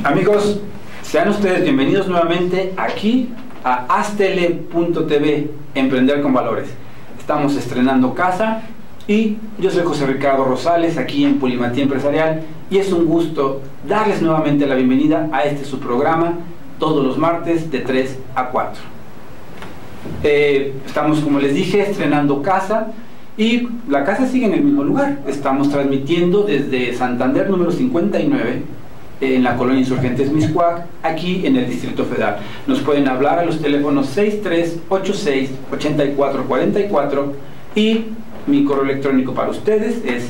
Amigos, sean ustedes bienvenidos nuevamente aquí a Astele.tv, Emprender con Valores. Estamos estrenando casa y yo soy José Ricardo Rosales, aquí en Polimatía Empresarial, y es un gusto darles nuevamente la bienvenida a su programa, todos los martes de 3 a 4. Estamos, como les dije, estrenando casa, y la casa sigue en el mismo lugar. Estamos transmitiendo desde Santander número 59, en la colonia Insurgentes Mixcoac, aquí en el Distrito Federal. Nos pueden hablar a los teléfonos 6386-8444 y mi correo electrónico para ustedes es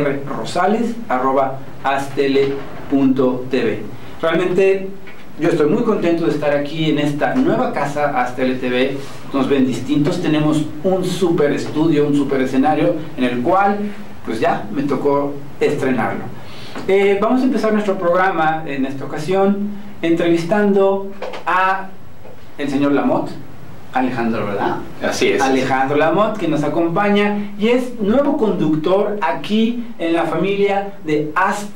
rrosales@astele.tv. Realmente yo estoy muy contento de estar aquí en esta nueva casa Astele TV. Nos ven distintos, tenemos un super estudio, un super escenario en el cual pues ya me tocó estrenarlo. Vamos a empezar nuestro programa en esta ocasión entrevistando a el señor Lamotte, Alejandro, ¿verdad? Así es. Alejandro Lamotte, que nos acompaña y es nuevo conductor aquí en la familia de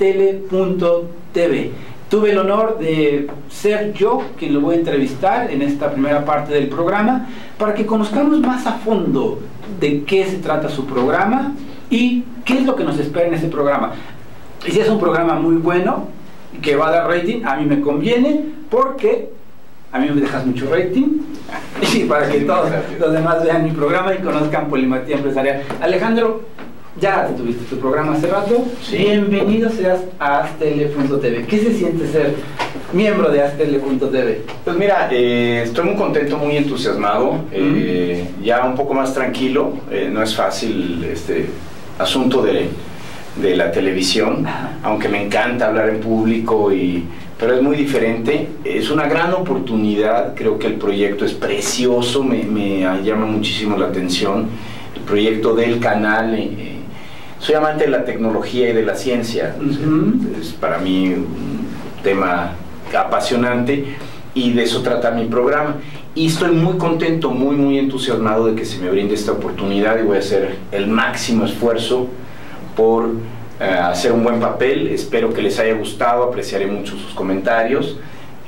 Astele.tv. Tuve el honor de ser yo quien lo voy a entrevistar en esta primera parte del programa para que conozcamos más a fondo de qué se trata su programa y qué es lo que nos espera en ese programa. Y si es un programa muy bueno, que va a dar rating, a mí me conviene, porque a mí me dejas mucho rating, y para que todos los demás vean mi programa y conozcan Polimatía Empresarial. Alejandro, ya tuviste tu programa hace rato. Sí. Bienvenido seas a Astele.tv. ¿Qué se siente ser miembro de Astele.tv? Pues mira, estoy muy contento, muy entusiasmado, ya un poco más tranquilo. No es fácil este asunto de la televisión, aunque me encanta hablar en público, pero es muy diferente. Es una gran oportunidad, creo que el proyecto es precioso, me llama muchísimo la atención el proyecto del canal. Soy amante de la tecnología y de la ciencia, es para mí un tema apasionante y de eso trata mi programa. Y estoy muy contento, muy entusiasmado de que se me brinde esta oportunidad, y voy a hacer el máximo esfuerzo por hacer un buen papel. Espero que les haya gustado, apreciaré mucho sus comentarios.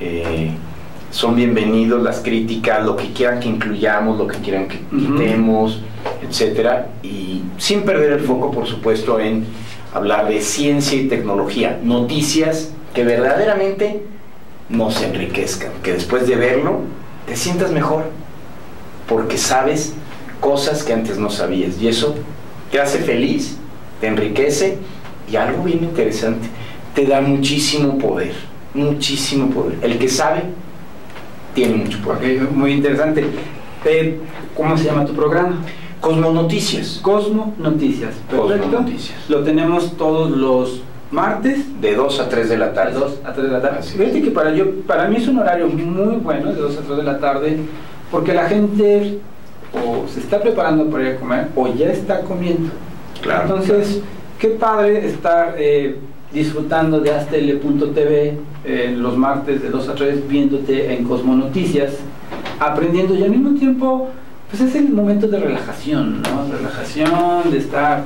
Son bienvenidos las críticas, lo que quieran que incluyamos, lo que quieran que quitemos, etcétera, y sin perder el foco, por supuesto, en hablar de ciencia y tecnología, noticias que verdaderamente nos enriquezcan, que después de verlo te sientas mejor, porque sabes cosas que antes no sabías, y eso te hace feliz, te enriquece, y algo bien interesante, te da muchísimo poder, muchísimo poder. El que sabe tiene mucho poder. Okay, muy interesante. ¿Cómo se llama tu programa? Cosmo Noticias. Cosmo Noticias. Perfecto. Cosmo Noticias. Lo tenemos todos los martes. De 2 a 3 de la tarde. De 2 a 3 de la tarde. Fíjate que para mí es un horario muy bueno, de 2 a 3 de la tarde, porque la gente o se está preparando para ir a comer o ya está comiendo. Claro. Entonces, qué padre estar disfrutando de Astele.tv los martes de 2 a 3, viéndote en Cosmo Noticias, aprendiendo, y al mismo tiempo pues es el momento de relajación, ¿no? Relajación, de estar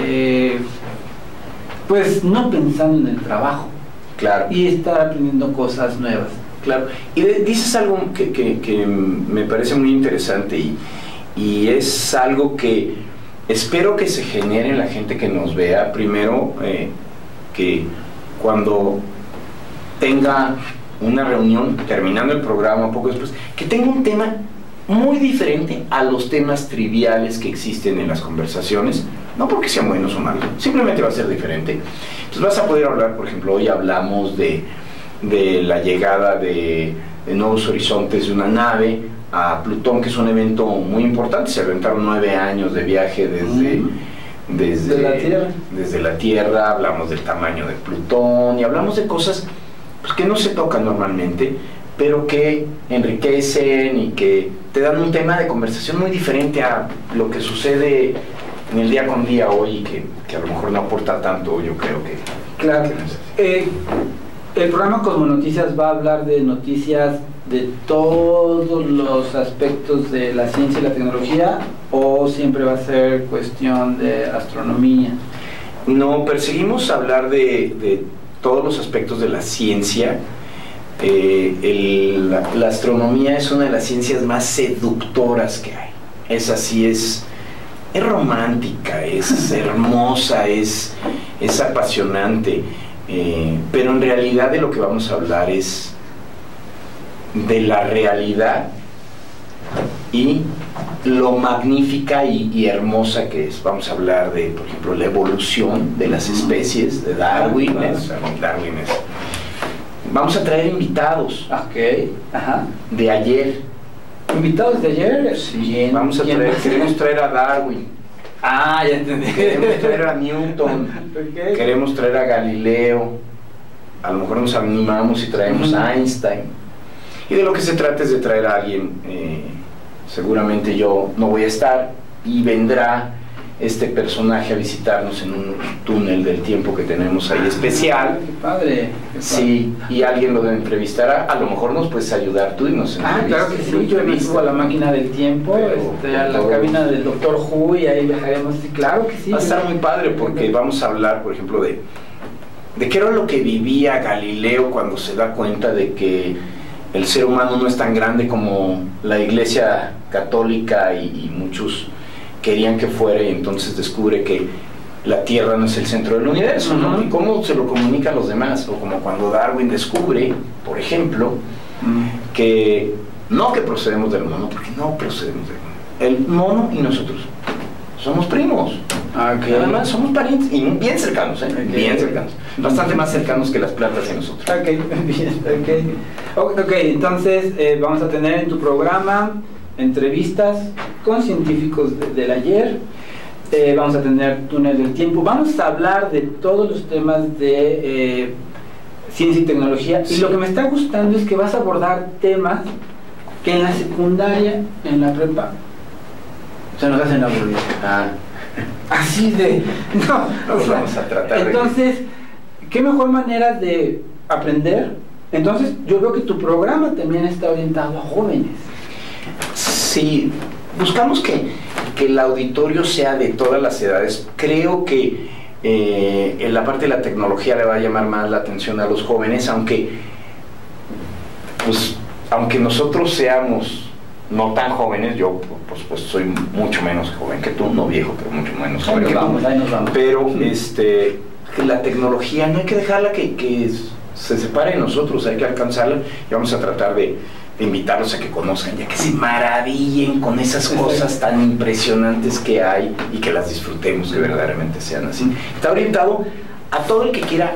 pues no pensando en el trabajo. Claro. Y estar aprendiendo cosas nuevas. Claro. Y dices algo que me parece muy interesante, y es algo que espero que se genere en la gente que nos vea. Primero, que cuando tenga una reunión, terminando el programa, poco después, que tenga un tema muy diferente a los temas triviales que existen en las conversaciones, no porque sean buenos o malos, simplemente va a ser diferente. Entonces vas a poder hablar, por ejemplo, hoy hablamos de la llegada de nuevos horizontes de una nave a Plutón, que es un evento muy importante. Se aventaron 9 años de viaje desde la Tierra. Hablamos del tamaño de Plutón y hablamos de cosas pues, que no se tocan normalmente, pero que enriquecen y que te dan un tema de conversación muy diferente a lo que sucede en el día con día hoy, que a lo mejor no aporta tanto, yo creo que... Claro. El programa Cosmo Noticias va a hablar de noticias de todos los aspectos de la ciencia y la tecnología, o siempre va a ser cuestión de astronomía. No, perseguimos hablar de todos los aspectos de la ciencia la astronomía es una de las ciencias más seductoras que hay. Es así, es romántica, es hermosa, es apasionante, pero en realidad de lo que vamos a hablar es de la realidad y lo magnífica y hermosa que es. Vamos a hablar de, por ejemplo, la evolución de las especies, de Darwin. Vamos a traer invitados de ayer. ¿Invitados de ayer? Sí, queremos traer a Darwin. Ah, ya entendí. Queremos traer a Newton. Queremos traer a Galileo. A lo mejor nos animamos y traemos a Einstein. Y de lo que se trata es de traer a alguien. Seguramente yo no voy a estar y vendrá este personaje a visitarnos en un túnel del tiempo que tenemos ahí especial. ¡Qué padre! Sí, y alguien lo entrevistará. A lo mejor nos puedes ayudar tú y nos entrevistas. Claro que sí, yo me subo a la máquina del tiempo, a la cabina del Dr. Who, y ahí viajaremos. Sí, claro que sí. Va a estar muy padre porque vamos a hablar, por ejemplo, de qué era lo que vivía Galileo cuando se da cuenta de que el ser humano no es tan grande como la Iglesia Católica y muchos querían que fuera, y entonces descubre que la Tierra no es el centro del universo, ¿no? ¿Y cómo se lo comunica a los demás? O como cuando Darwin descubre, por ejemplo, que procedemos del mono, porque no procedemos del mono. El mono y nosotros somos primos. Además somos parientes, y bien cercanos, bien cercanos. Bastante más cercanos que las plantas y nosotros. Ok, entonces vamos a tener en tu programa entrevistas con científicos del ayer, vamos a tener túnel del tiempo, vamos a hablar de todos los temas de ciencia y tecnología, y lo que me está gustando es que vas a abordar temas que en la secundaria, en la prepa, se nos hacen aburridos. Así de... No, vamos a tratar. Entonces, ¿qué mejor manera de aprender? Entonces, yo veo que tu programa también está orientado a jóvenes. Sí, buscamos que el auditorio sea de todas las edades. Creo que en la parte de la tecnología le va a llamar más la atención a los jóvenes, aunque nosotros seamos no tan jóvenes. Yo pues soy mucho menos joven que tú, no viejo, pero mucho menos joven que tú. Ahí nos vamos. Pero la tecnología no hay que dejarla que se separe de nosotros, hay que alcanzarla, y vamos a tratar de invitarlos a que conozcan, ya que se maravillen con esas cosas tan impresionantes que hay y que las disfrutemos, que verdaderamente sean así. Está orientado a todo el que quiera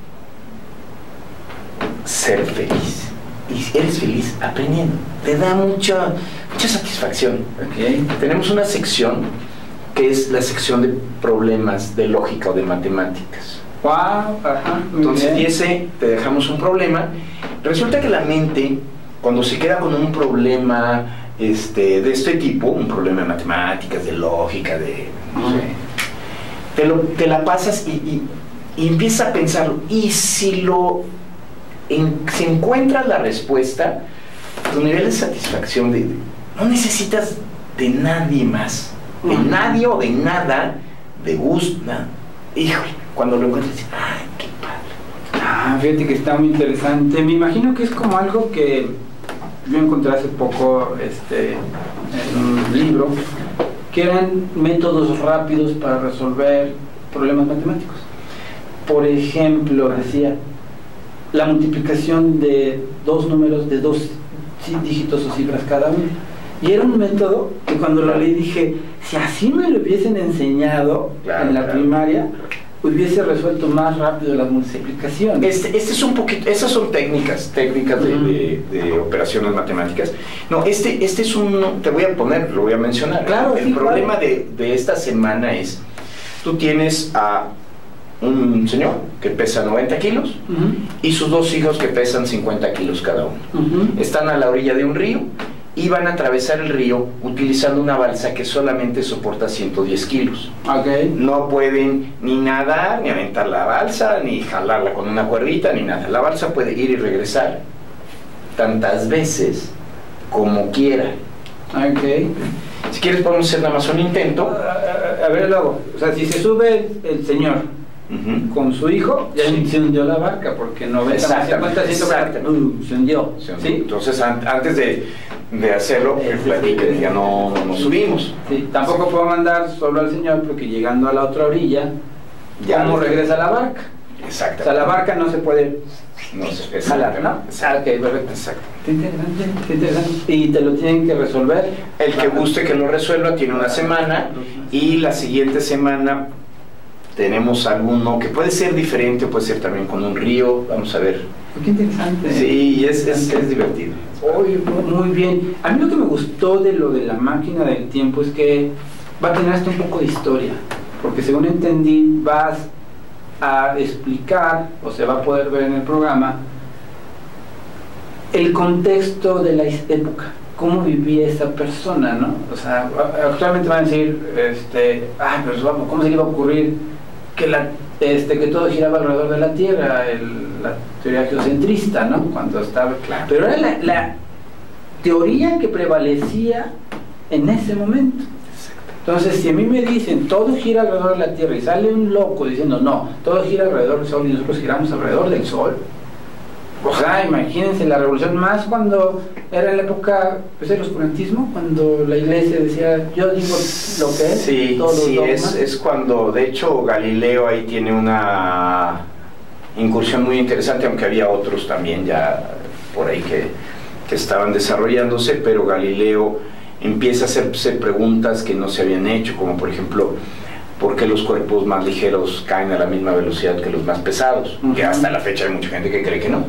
ser feliz, y eres feliz aprendiendo, te da mucha satisfacción. Tenemos una sección que es la sección de problemas de lógica o de matemáticas. Entonces, te dejamos un problema. Resulta que la mente, cuando se queda con un problema de este tipo, un problema de matemáticas, de lógica, no sé, te la pasas y empiezas a pensarlo. Y si si encuentras la respuesta, tu nivel de satisfacción, no necesitas de nadie más, de nadie o de nada, de gusto, nada. Híjole, cuando lo encuentras, ¡ay, qué padre! Fíjate que está muy interesante. Me imagino que es como algo que yo encontré hace poco en un libro, que eran métodos rápidos para resolver problemas matemáticos. Por ejemplo, decía la multiplicación de dos números de 2 dígitos o cifras cada uno. Y era un método que cuando lo leí dije, si así me lo hubiesen enseñado en la primaria, hubiese resuelto más rápido las multiplicaciones. Es un poquito, esas son técnicas de operaciones matemáticas. No, este es te lo voy a mencionar. Claro, el problema de esta semana es, tú tienes a un señor que pesa 90 kilos y sus 2 hijos que pesan 50 kilos cada uno. Están a la orilla de un río y van a atravesar el río utilizando una balsa que solamente soporta 110 kilos. No pueden ni nadar, ni aventar la balsa, ni jalarla con una cuerdita, ni nada. La balsa puede ir y regresar tantas veces como quiera. Si quieres podemos hacer nada más un intento. A ver, luego, o sea, si se sube el señor con su hijo, ya se hundió la barca, porque 90 más 50, 140, se hundió. ¿Sí? Entonces, antes de hacerlo, ya no subimos. Sí, tampoco puedo mandar solo al señor, porque llegando a la otra orilla, ¿cómo regresa la barca? Exacto. O sea, la barca no se puede jalar, ¿no? Exacto. Ok, perfecto. Exacto. Qué interesante, qué interesante. Y te lo tienen que resolver. El que guste que lo resuelva tiene una semana, y la siguiente semana tenemos alguno que puede ser diferente, o puede ser también con un río. Vamos a ver. Qué interesante. Sí, es divertido. Oye, muy bien. A mí lo que me gustó de lo de la máquina del tiempo es que va a tener hasta un poco de historia, porque según entendí vas a explicar, o se va a poder ver en el programa, el contexto de la época, cómo vivía esa persona, ¿no? O sea, actualmente van a decir, pues vamos, ¿cómo se le iba a ocurrir que todo giraba alrededor de la Tierra? La teoría geocentrista, ¿no? Cuando estaba claro. Pero era la teoría que prevalecía en ese momento. Entonces, si a mí me dicen todo gira alrededor de la Tierra y sale un loco diciendo no, todo gira alrededor del Sol y nosotros giramos alrededor del Sol, o sea, imagínense la revolución, más cuando era en la época del oscurantismo, cuando la iglesia decía yo digo lo que es. Sí, es cuando, de hecho, Galileo ahí tiene una incursión muy interesante, aunque había otros también ya por ahí que estaban desarrollándose, pero Galileo empieza a hacerse preguntas que no se habían hecho, como por ejemplo, ¿por qué los cuerpos más ligeros caen a la misma velocidad que los más pesados? Que hasta la fecha hay mucha gente que cree que no.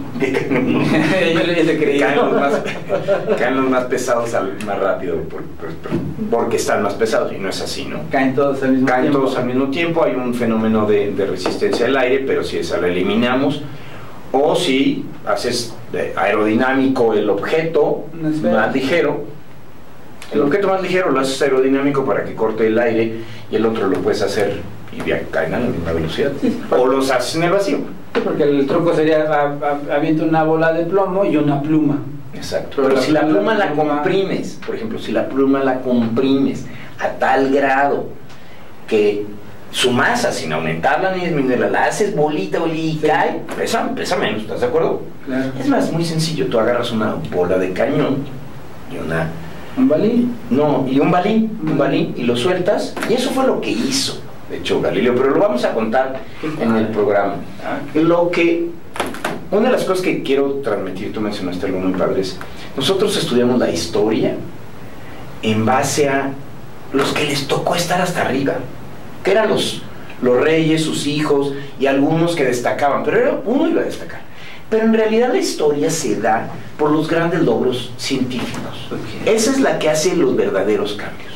Caen los más pesados más rápido porque están más pesados, y no es así, ¿no? Caen todos al mismo tiempo. Hay un fenómeno de resistencia al aire, pero si esa la eliminamos, o si haces aerodinámico el objeto más ligero, el objeto más ligero lo haces aerodinámico para que corte el aire, y el otro lo puedes hacer y ya caen a la misma velocidad. Sí, o los haces en el vacío. Sí, porque el truco sería avienta una bola de plomo y una pluma. Exacto. Pero si la pluma la comprimes, por ejemplo, si la pluma la comprimes a tal grado que su masa, sin aumentarla ni disminuirla, la haces bolita y cae, pesa menos, ¿estás de acuerdo? Claro. Es más, muy sencillo, tú agarras una bola de cañón y ¿un balín? No, y un balín, y lo sueltas, y eso fue lo que hizo, de hecho, Galileo, pero lo vamos a contar en el programa. Una de las cosas que quiero transmitir, tú mencionaste algo muy padre, es, nosotros estudiamos la historia en base a los que les tocó estar hasta arriba, que eran los reyes, sus hijos, y algunos que destacaban, pero uno iba a destacar. Pero en realidad la historia se da por los grandes logros científicos. Esa es la que hace los verdaderos cambios,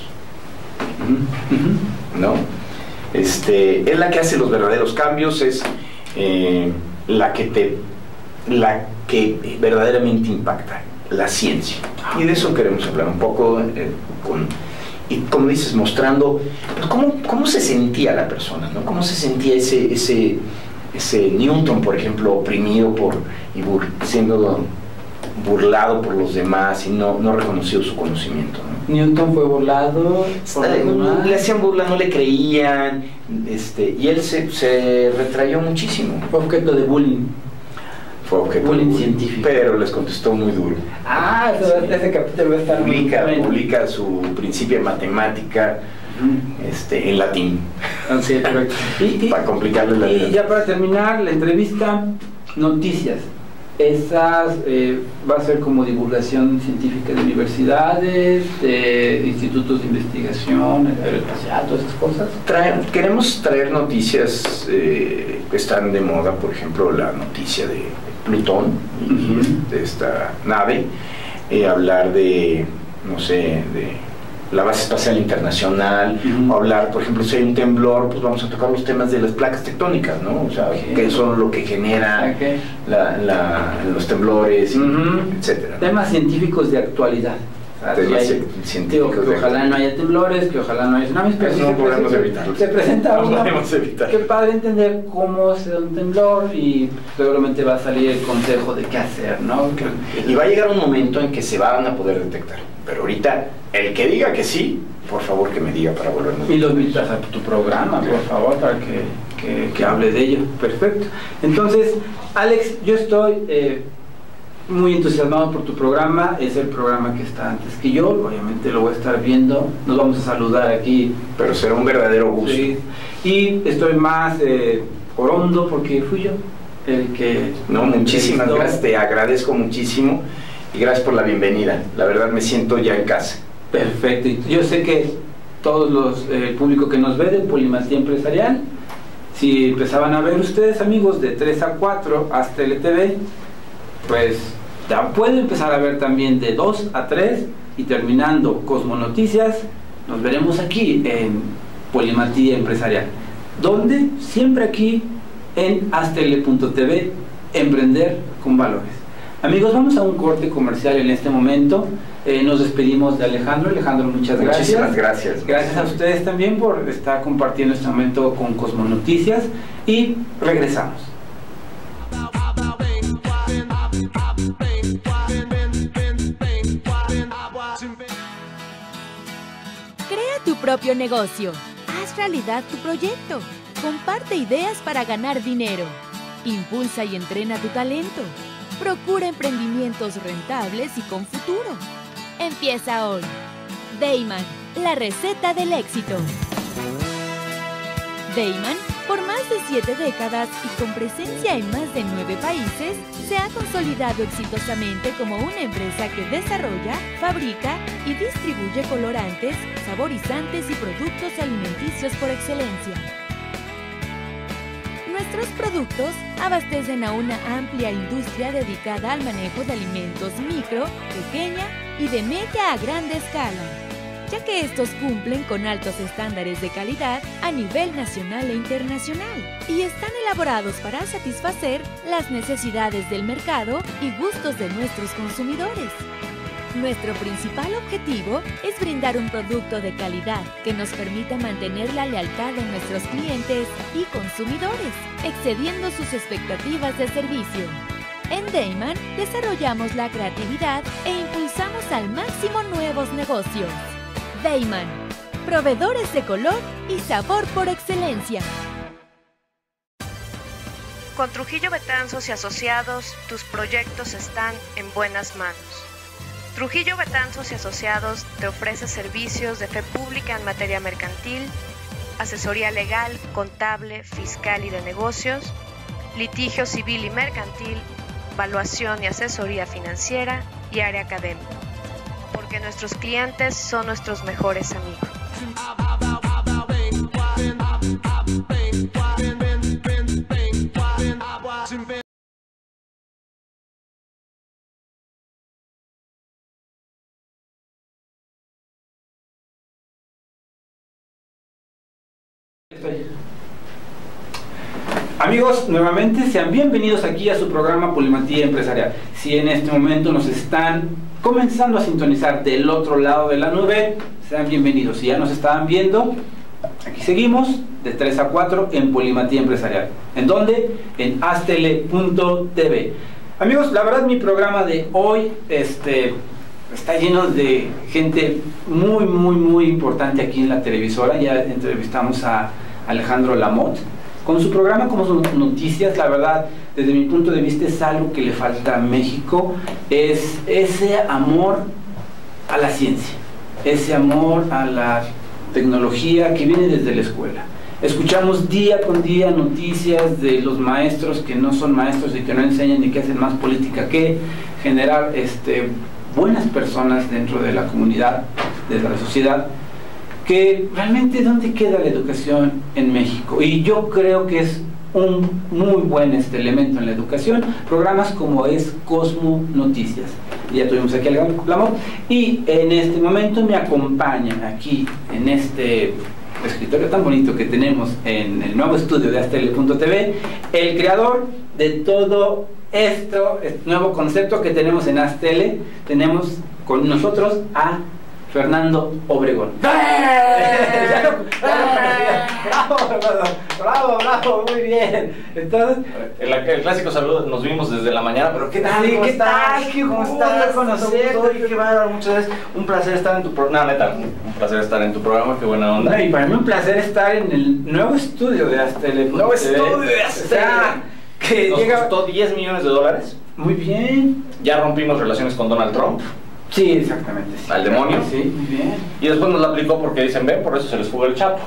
¿no? Es la que hace los verdaderos cambios, es la que verdaderamente impacta la ciencia. Y de eso queremos hablar un poco, y como dices, mostrando pues, cómo se sentía la persona, ¿no? Cómo se sentía ese Newton, por ejemplo, oprimido siendo burlado por los demás y no reconocido su conocimiento, ¿no? Newton fue burlado por los demás. Le hacían burla, no le creían, y él se retrayó muchísimo. Fue objeto de bullying. Fue objeto bullying de bullying científico. Pero les contestó muy duro. Ese capítulo va a estar publica su principio de matemática en latín. Sí, correcto. Para complicarle la vida. Y ya para terminar la entrevista, noticias. Esas va a ser como divulgación científica de universidades, de institutos de investigación, aeroespacial, todas esas cosas. Queremos traer noticias que están de moda, por ejemplo, la noticia de Plutón y de esta nave, hablar de, no sé, de la base espacial internacional, o hablar, por ejemplo, si hay un temblor, pues vamos a tocar los temas de las placas tectónicas, ¿no? O sea, qué son lo que genera los temblores, etcétera. Temas científicos de actualidad. O sea, científicos que ojalá no haya temblores, que ojalá no haya tsunamis, pero no podemos evitarlo. Se presenta no uno. podemos evitar. Qué padre entender cómo se da un temblor y seguramente va a salir el consejo de qué hacer, ¿no? Y va a llegar un momento en que se van a poder detectar. Pero ahorita, el que diga que sí, por favor que me diga para volvernos. Y lo invitas a tu programa, por favor, para que hable de ello. Perfecto. Entonces, Alex, yo estoy muy entusiasmado por tu programa. Es el programa que está antes que yo, obviamente lo voy a estar viendo. Nos vamos a saludar aquí. Pero será un verdadero gusto. Sí. Y estoy más orondo porque fui yo el que... No, muchísimas gracias, te agradezco muchísimo y gracias por la bienvenida. La verdad me siento ya en casa. Perfecto. Y yo sé que todos el público que nos ve de Polimatía Empresarial, si empezaban a ver ustedes, amigos, de 3 a 4 hasta LTV, pues ya pueden empezar a ver también de 2 a 3 y terminando Cosmo Noticias, nos veremos aquí en Polimatía Empresarial, donde siempre aquí en astl.tv, emprender con valores. Amigos, vamos a un corte comercial en este momento. Nos despedimos de Alejandro. Alejandro, muchas gracias. Muchísimas gracias. Gracias a ustedes también por estar compartiendo este momento con Cosmo Noticias y regresamos. Crea tu propio negocio. Haz realidad tu proyecto. Comparte ideas para ganar dinero. Impulsa y entrena tu talento. Procura emprendimientos rentables y con futuro. Empieza hoy. Dayman, la receta del éxito. Dayman, por más de 7 décadas y con presencia en más de 9 países, se ha consolidado exitosamente como una empresa que desarrolla, fabrica y distribuye colorantes, saborizantes y productos alimenticios por excelencia. Nuestros productos abastecen a una amplia industria dedicada al manejo de alimentos micro, pequeña y de media a grande escala, ya que estos cumplen con altos estándares de calidad a nivel nacional e internacional y están elaborados para satisfacer las necesidades del mercado y gustos de nuestros consumidores. Nuestro principal objetivo es brindar un producto de calidad que nos permita mantener la lealtad de nuestros clientes y consumidores, excediendo sus expectativas de servicio. En Dayman desarrollamos la creatividad e impulsamos al máximo nuevos negocios. Dayman, proveedores de color y sabor por excelencia. Con Trujillo Betanzos y Asociados, tus proyectos están en buenas manos. Trujillo Betanzos y Asociados te ofrece servicios de fe pública en materia mercantil, asesoría legal, contable, fiscal y de negocios, litigio civil y mercantil, evaluación y asesoría financiera y área académica, porque nuestros clientes son nuestros mejores amigos. Amigos, nuevamente sean bienvenidos aquí a su programa Polimatía Empresarial. Si en este momento nos están comenzando a sintonizar del otro lado de la nube, sean bienvenidos. Si ya nos estaban viendo, aquí seguimos de 3 a 4 en Polimatía Empresarial. ¿En dónde? En astl.tv. Amigos, la verdad mi programa de hoy está lleno de gente muy importante aquí en la televisora. Ya entrevistamos a Alejandro Lamotte con su programa Como Noticias. La verdad, desde mi punto de vista, es algo que le falta a México, es ese amor a la ciencia, ese amor a la tecnología que viene desde la escuela. Escuchamos día con día noticias de los maestros que no son maestros y que no enseñan y que hacen más política que generar buenas personas dentro de la comunidad, de la sociedad, que realmente ¿dónde queda la educación en México? Y yo creo que es un muy buen elemento en la educación, programas como es Cosmo Noticias. Ya tuvimos aquí a Lamotte y en este momento me acompañan aquí en este escritorio tan bonito que tenemos en el nuevo estudio de astl.tv, el creador de todo esto, este nuevo concepto que tenemos en Astl. Tenemos con nosotros a Fernando Obregón. Bravo, muy bien. Entonces, el clásico saludo, nos vimos desde la mañana, pero ¿qué tal? ¿Qué tal? ¿Cómo estás? Conocerte, qué bárbaro, muchas gracias. Un placer estar en tu programa. No, neta, un placer estar en tu programa, qué buena onda. Y para mí un placer estar en el nuevo estudio de Astele. Nuevo estudio de Astele. Que nos costó $10 millones. Muy bien. Ya rompimos relaciones con Donald Trump. Sí, exactamente. Sí. Al demonio. Sí, muy bien. Y después nos la aplicó porque dicen, ven, por eso se les fugó el Chapo.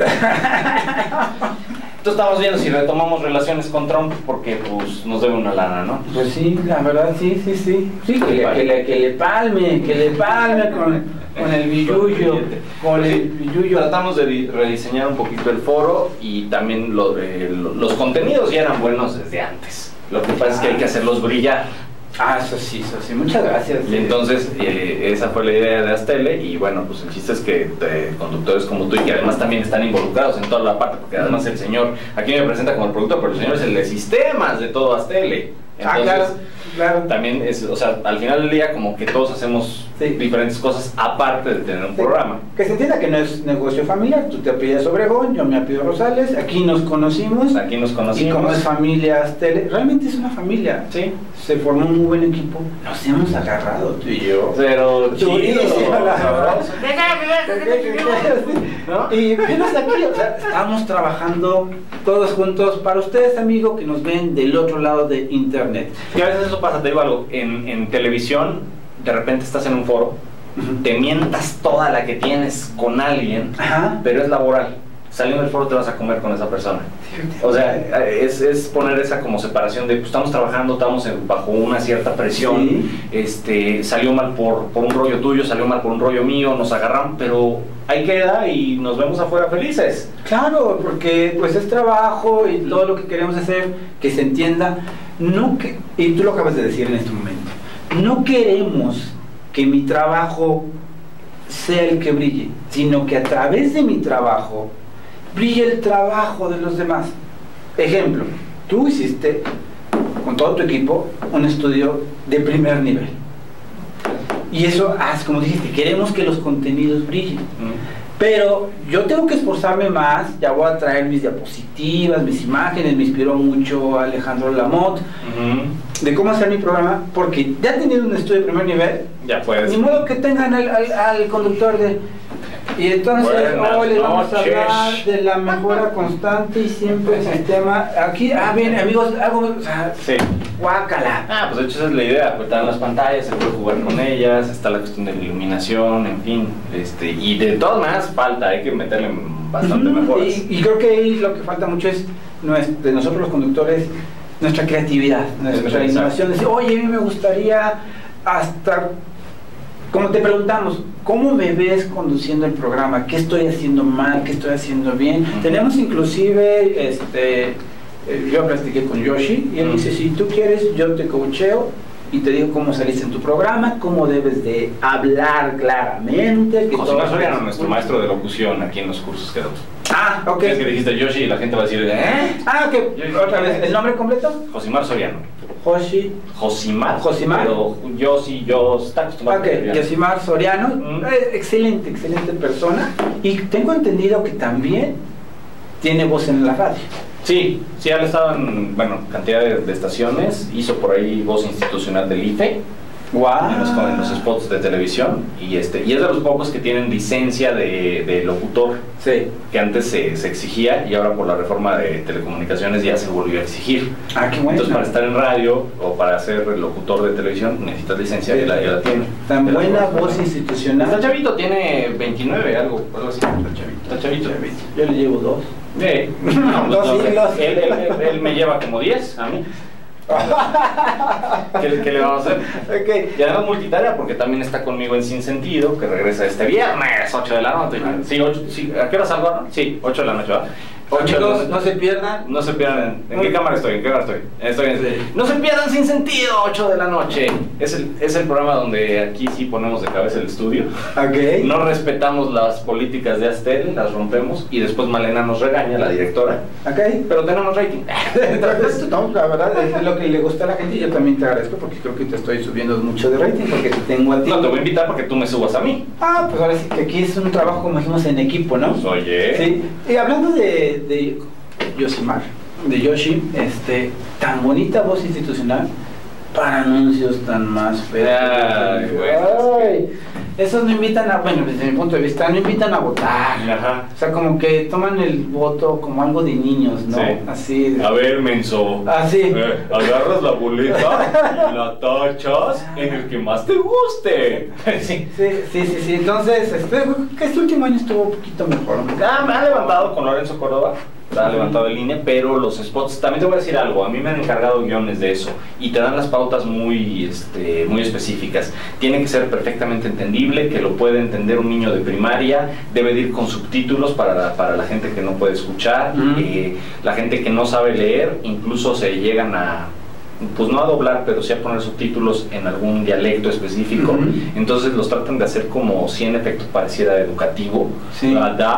Entonces estamos viendo si retomamos relaciones con Trump porque pues nos debe una lana, ¿no? Pues sí, la verdad, sí. Sí, que le palme con el billuyo. Con el billuyo. Tratamos de rediseñar un poquito el foro y también los contenidos ya eran buenos desde antes. Lo que pasa es que hay que hacerlos brillar. Eso sí, muchas gracias. Y entonces esa fue la idea de Astele y bueno, pues el chiste es que conductores como tú y que además también están involucrados en toda la parte, porque además el señor, aquí me presenta como el productor, pero el señor es el de sistemas de todo Astele. Entonces, claro. También es, o sea, al final del día como que todos hacemos diferentes cosas aparte de tener un programa. Que se entienda que no es negocio familiar, tú te apellidas Obregón, yo me apellido Rosales, aquí nos conocimos. Y como es familia Astele, realmente es una familia. Sí. Se formó un muy buen equipo, nos hemos agarrado tú y yo. Pero chido, ¿no? Y venos aquí, o sea, estamos trabajando todos juntos para ustedes, amigos, que nos ven del otro lado de internet. Y a veces eso pasa, te digo algo, en televisión, de repente estás en un foro, te mientas toda la que tienes con alguien, pero es laboral. Saliendo del foro te vas a comer con esa persona. O sea, es poner esa como separación de pues, estamos trabajando, estamos bajo una cierta presión, salió mal por un rollo tuyo, salió mal por un rollo mío, nos agarramos, pero ahí queda y nos vemos afuera felices. Claro, porque pues es trabajo y todo lo que queremos hacer, que se entienda, y tú lo acabas de decir en este momento, no queremos que mi trabajo sea el que brille, sino que a través de mi trabajo brille el trabajo de los demás. Ejemplo, tú hiciste con todo tu equipo un estudio de primer nivel. Y eso, como dijiste, queremos que los contenidos brillen. Pero yo tengo que esforzarme más, ya voy a traer mis diapositivas, mis imágenes, me inspiró mucho Alejandro Lamotte, de cómo hacer mi programa, porque ya teniendo un estudio de primer nivel, ya puedes. Ni modo que tengan al conductor de... Y entonces hoy les vamos a hablar de la mejora constante y siempre el sistema. Aquí, bien, amigos, algo, guácala. Pues de hecho esa es la idea, pues están las pantallas, se puede jugar con ellas, está la cuestión de la iluminación, en fin, y de todas maneras falta, hay que meterle bastante mejoras. Y creo que ahí lo que falta mucho es de nosotros los conductores, nuestra creatividad, nuestra innovación, decir, oye, a mí me gustaría hasta... Como te preguntamos, ¿cómo me ves conduciendo el programa? ¿Qué estoy haciendo mal? ¿Qué estoy haciendo bien? Tenemos inclusive, yo platiqué con Yoshi y él dice, si tú quieres, yo te coacheo y te digo cómo saliste en tu programa, cómo debes de hablar claramente. José Manuel Soriano, nuestro maestro de locución aquí en los cursos que damos. Ok. Es que dijiste Yoshi y la gente va a decir, ok. Otra vez, ¿el nombre completo? Josimar Soriano. Josimar. Pero yo está acostumbrado. Josimar Soriano, excelente persona. Y tengo entendido que también tiene voz en la radio. Sí, él estaba en, cantidad de estaciones, hizo por ahí voz institucional del IFE. Wow. En los spots de televisión y es de los pocos que tienen licencia de locutor, que antes se exigía y ahora por la reforma de telecomunicaciones ya se volvió a exigir. Qué bueno. Entonces para estar en radio o para ser locutor de televisión necesitas licencia y ya la tiene. Tan buena voz institucional. Está chavito, tiene 29, algo así. Está chavito. Yo le llevo 2. Él me lleva como 10 a mí. ¿Qué le vamos a hacer? Y además multitarea porque también está conmigo en Sin Sentido, que regresa este viernes, 8 de la noche. ¿A qué hora salgo? Sí, 8 de la noche, ¿va? Amigos, no se pierdan. No se pierdan. ¿En qué cámara estoy? Estoy en... Sí. No se pierdan Sin Sentido, 8 de la noche. Es el programa donde aquí sí ponemos de cabeza el estudio. Ok. No respetamos las políticas de Astel, las rompemos y después Malena nos regaña, la directora. Ok. Pero tenemos rating. Entonces, no, la verdad es lo que le gusta a la gente y yo también te agradezco porque creo que te estoy subiendo mucho de rating porque te tengo a ti. No, te voy a invitar porque tú me subas a mí. Ah, pues ahora sí que aquí es un trabajo, como dijimos, en equipo, ¿no? Pues oye. Sí. Y hablando de Yosimar, de Yoshi, tan bonita voz institucional para anuncios tan más feos. Ay, bueno, esos no invitan a, bueno, desde mi punto de vista, no invitan a votar. Ajá. O sea, como que toman el voto como algo de niños, ¿no? Sí. Así. A ver, menso. Así. Agarras la boleta y la tachas en el que más te guste. Sí. Sí. Entonces, que este último año estuvo un poquito mejor. Me ha levantado con Lorenzo Córdoba. Ha levantado el INE, pero los spots, también te voy a decir algo, a mí me han encargado guiones de eso y te dan las pautas muy específicas. Tiene que ser perfectamente entendible, que lo puede entender un niño de primaria, debe de ir con subtítulos para la gente que no puede escuchar, la gente que no sabe leer, incluso se llegan a, pues no a doblar, pero sí a poner subtítulos en algún dialecto específico. Entonces los tratan de hacer como si en efecto pareciera educativo, sí.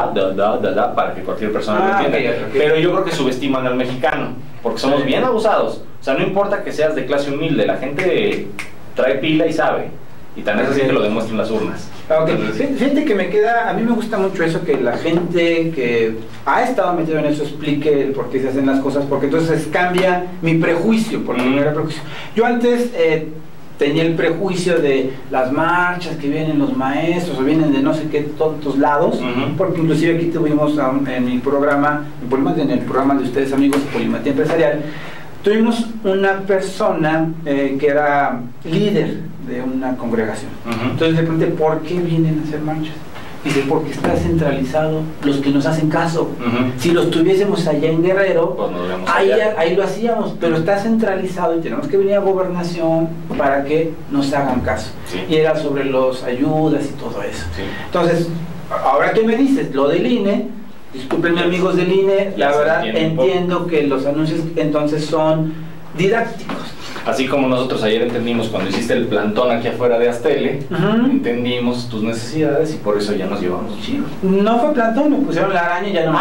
Para que cualquier persona lo entienda. Okay. Pero yo creo que subestiman al mexicano, porque somos bien abusados. O sea, no importa que seas de clase humilde, la gente trae pila y sabe. Y tan es así que lo demuestran las urnas. Okay. Fíjate que a mí me gusta mucho eso, que la gente que ha estado metido en eso explique el por qué se hacen las cosas, porque entonces cambia mi prejuicio, porque no era prejuicio. Yo antes tenía el prejuicio de las marchas que vienen los maestros o vienen de no sé qué tontos lados, porque inclusive aquí tuvimos en mi programa, en el programa de ustedes amigos de Polimatía Empresarial, tuvimos una persona que era líder de una congregación. Entonces le pregunté, ¿por qué vienen a hacer marchas? Dice, porque está centralizado los que nos hacen caso. Si los tuviésemos allá en Guerrero, pues ahí lo hacíamos, pero está centralizado y tenemos que venir a gobernación para que nos hagan caso. Sí. Y era sobre los ayudas y todo eso. Sí. Entonces, ahora que me dices, lo del INE, discúlpenme amigos del INE, la verdad entiendo que los anuncios entonces son didácticos. Así como nosotros ayer entendimos cuando hiciste el plantón aquí afuera de Astele, entendimos tus necesidades y por eso ya nos llevamos chido. No fue plantón, me pusieron la araña y ya no me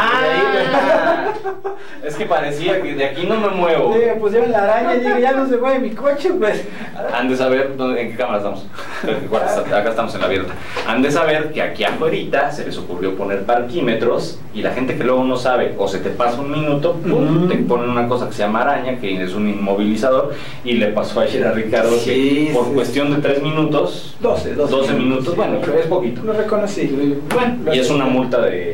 Es que parecía que de aquí no me muevo. Sí, me pusieron la araña y dije, ya no se mueve mi coche, pues. Han de saber en qué cámara estamos. Acá estamos en la abierta. Han de saber que aquí afuera se les ocurrió poner parquímetros y la gente que luego no sabe o se te pasa un minuto, te ponen una cosa que se llama araña, que es un inmovilizador. Y le pasó ayer a Ricardo que por cuestión de 3 minutos, 12 minutos, bueno, pero es poquito. Lo reconocí. Bueno, y es una multa de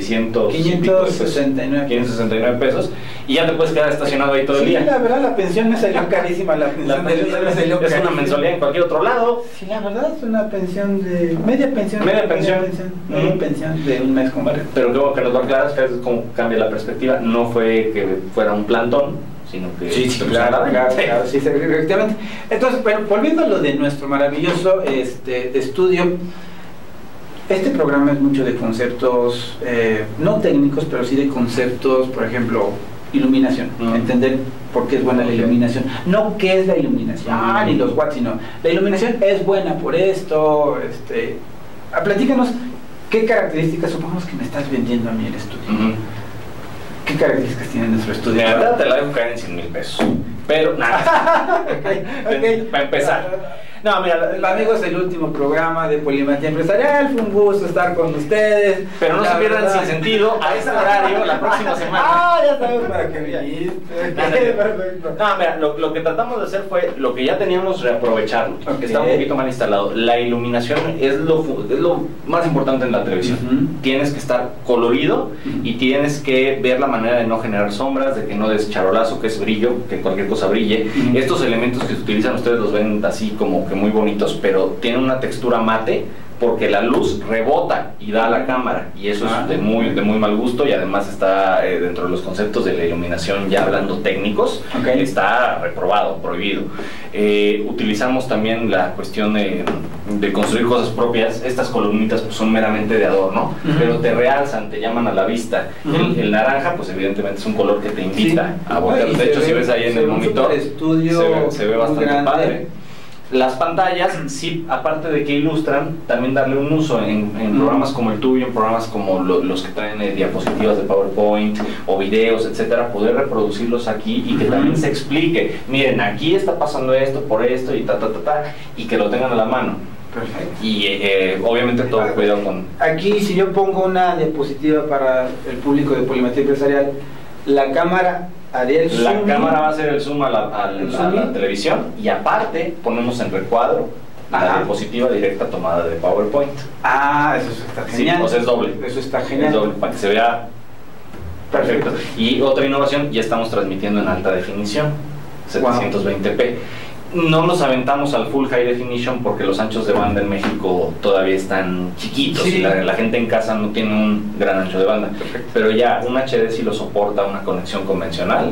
569 pesos y ya te puedes quedar estacionado ahí todo el día. Sí, la verdad la pensión me salió carísima, es una mensualidad en cualquier otro lado. Sí, la verdad es una pensión de media pensión de un mes con barrio. Pero luego que nos lo aclaras, que es como cambia la perspectiva, no fue que fuera un plantón, sino que claro, sí, efectivamente. Entonces, bueno, volviendo a lo de nuestro maravilloso estudio, este programa es mucho de conceptos, no técnicos, pero sí de conceptos, por ejemplo, iluminación, entender por qué es buena la iluminación, no qué es la iluminación, ni los watts, sino la iluminación es buena por esto, platícanos qué características, supongamos que me estás vendiendo a mí el estudio. ¿Qué características tiene nuestro estudio? La verdad te la dejo caer en 100,000 pesos. Pero nada. Para empezar. No, mira, amigos, el último programa de Polimatía Empresarial, fue un gusto estar con ustedes. Pero no se pierdan Sin Sentido a este horario la próxima semana. Ya sabes para qué viniste. Perfecto. No, mira, lo que tratamos de hacer fue lo que ya teníamos, reaprovecharlo. Está un poquito mal instalado. La iluminación es lo más importante en la televisión. Tienes que estar colorido y tienes que ver la manera de no generar sombras, de que no des charolazo, que es brillo, que cualquier cosa brille. Estos elementos que se utilizan, ustedes los ven así como que muy bonitos, pero tienen una textura mate porque la luz rebota y da a la cámara, y eso es de muy mal gusto, y además está dentro de los conceptos de la iluminación, ya hablando técnicos, está reprobado, prohibido. Utilizamos también la cuestión de construir cosas propias. Estas columnitas pues son meramente de adorno, pero te realzan, te llaman a la vista. El naranja pues evidentemente es un color que te invita a voltear. De hecho, si ves ahí en el monitor, se ve bastante padre. Las pantallas, sí, aparte de que ilustran, también darle un uso en programas como el tuyo, en programas como los que traen diapositivas de PowerPoint o videos, etcétera, poder reproducirlos aquí y que también se explique, miren, aquí está pasando esto, por esto y y que lo tengan a la mano. Perfecto. Y obviamente todo cuidado con... Aquí, si yo pongo una diapositiva para el público de Polimetría Empresarial, la cámara... La cámara va a hacer el zoom a la televisión, y aparte ponemos en recuadro la diapositiva directa tomada de PowerPoint. Eso está genial. Sí, o sea, es doble. Eso está genial. Es doble, para que se vea perfecto. Y otra innovación, ya estamos transmitiendo en alta definición, 720p. No nos aventamos al full high definition porque los anchos de banda en México todavía están chiquitos, y la gente en casa no tiene un gran ancho de banda. Pero ya un HD sí lo soporta una conexión convencional.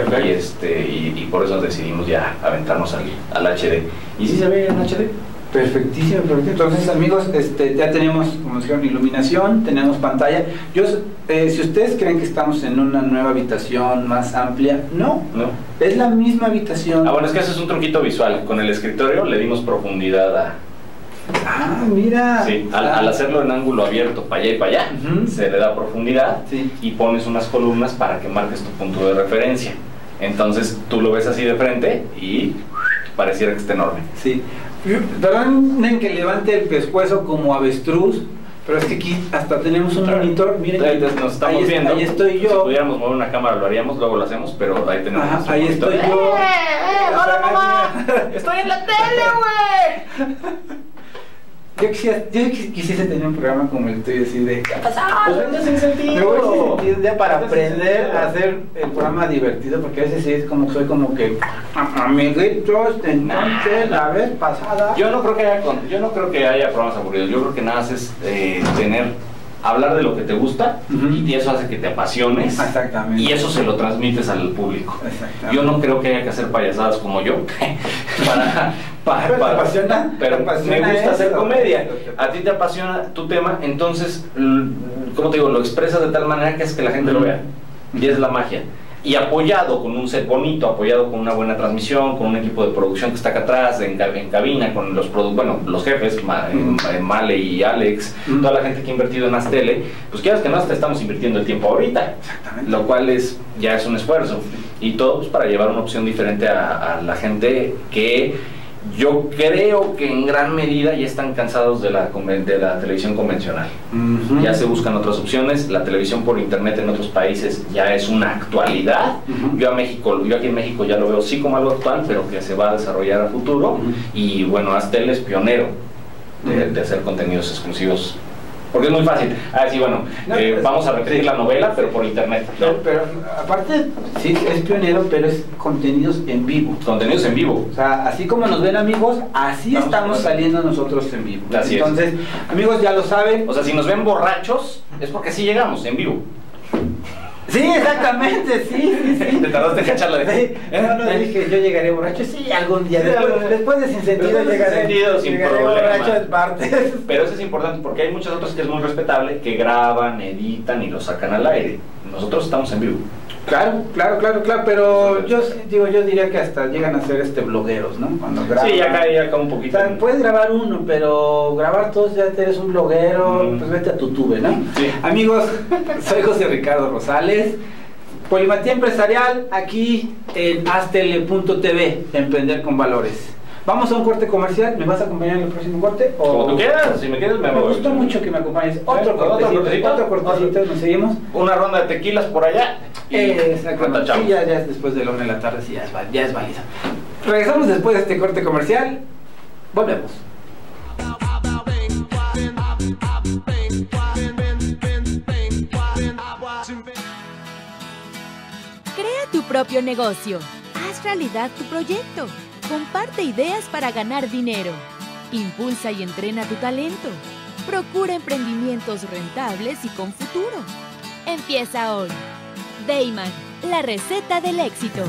Y por eso decidimos ya aventarnos al HD. ¿Y sí se ve en HD? Perfectísimo, perfecto. Entonces, amigos, ya tenemos, como dijeron, iluminación, tenemos pantalla. Si ustedes creen que estamos en una nueva habitación más amplia, no. Es la misma habitación. Bueno, es que eso es un truquito visual. Con el escritorio le dimos profundidad a... mira. Sí, al hacerlo en ángulo abierto para allá y para allá, se le da profundidad, y pones unas columnas para que marques tu punto de referencia. Entonces, tú lo ves así de frente y pareciera que está enorme. Sí. Perdonen que levante el pescuezo como avestruz, pero es que aquí hasta tenemos un monitor. Miren, nos estamos viendo. Ahí estoy yo. Si pudiéramos mover una cámara lo haríamos, luego lo hacemos, pero ahí tenemos. Ahí estoy yo. ¡Hola, mamá! ¡Estoy en la tele, güey! Yo quisiese tener un programa como el tuyo, así de... ¿Qué ha pasado? Pues venga sin sentido. Ya para aprender a hacer el programa divertido, porque a veces sí es como soy como que... Amiguitos, entonces la vez pasada... Yo no creo que haya programas aburridos. Yo creo que nada es hablar de lo que te gusta, y eso hace que te apasiones. Exactamente. Y eso se lo transmites al público. Exactamente. Yo no creo que haya que hacer payasadas como yo pero me gusta hacer comedia. A ti te apasiona tu tema, entonces, como te digo, lo expresas de tal manera que es que la gente lo vea, y es la magia. Y apoyado con un set bonito, apoyado con una buena transmisión, con un equipo de producción que está acá atrás, en cabina, con los jefes, Male y Alex, toda la gente que ha invertido en Aztele, pues quieras que no, hasta estamos invirtiendo el tiempo ahorita. Exactamente. Lo cual ya es un esfuerzo. Y todo pues, para llevar una opción diferente a la gente que yo creo que en gran medida ya están cansados de la televisión convencional. Ya se buscan otras opciones. La televisión por internet en otros países ya es una actualidad. Yo aquí en México ya lo veo sí como algo actual, pero que se va a desarrollar a futuro. Y bueno, Aztel es pionero de hacer contenidos exclusivos. Porque es muy fácil. Vamos a repetir la novela, pero por internet. Pero aparte, sí, es pionero, pero es contenidos en vivo. Contenidos en vivo. O sea, así como nos ven, amigos, así estamos saliendo nosotros en vivo. Entonces, amigos, ya lo saben. O sea, si nos ven borrachos, es porque sí llegamos en vivo. Sí, exactamente, sí. Te tardaste en cacharla de... dije, yo llegaré borracho, sí, algún día. Después de Sin Sentido llegaré sin problema. Borracho en partes. Pero eso es importante porque hay muchas otras que es muy respetable, que graban, editan y lo sacan al aire. Nosotros estamos en vivo. Claro, pero yo diría que hasta llegan a ser blogueros, ¿no? Cuando graban. Sí, ya cae un poquito. Puedes grabar uno, pero grabar todos ya eres un bloguero, pues vete a tu tube, ¿no? Sí. Amigos, soy José Ricardo Rosales, Polimetría Empresarial, aquí en Aztele.tv, Emprender con Valores. Vamos a un corte comercial. ¿Me vas a acompañar en el próximo corte? Como tú quieras, si me quieres me voy. Gustó mucho que me acompañes. Otro cortecito, nos seguimos. Una ronda de tequilas por allá. Exactamente. Sí, ya es después de la 1 de la tarde, sí, ya es válido. Regresamos después de este corte comercial. Volvemos. Crea tu propio negocio. Haz realidad tu proyecto. Comparte ideas para ganar dinero. Impulsa y entrena tu talento. Procura emprendimientos rentables y con futuro. Empieza hoy. Dayman, la receta del éxito.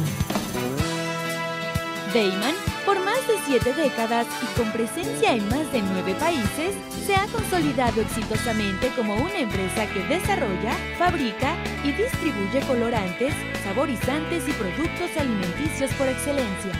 Dayman, por más de 7 décadas y con presencia en más de 9 países, se ha consolidado exitosamente como una empresa que desarrolla, fabrica y distribuye colorantes, saborizantes y productos alimenticios por excelencia.